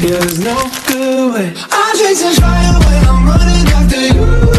Yeah, there's no good way. I chase a fire when I'm running after you.